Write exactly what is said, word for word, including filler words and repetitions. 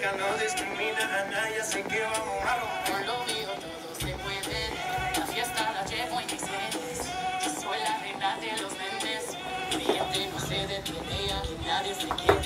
ella no discrimina a nadie, así que vamos a romper. Por lo mío todo se puede. La fiesta la llevo en mis genes. Yo soy la reina de los nenes. Mi gente no se detiene, aquí nadie se quiere.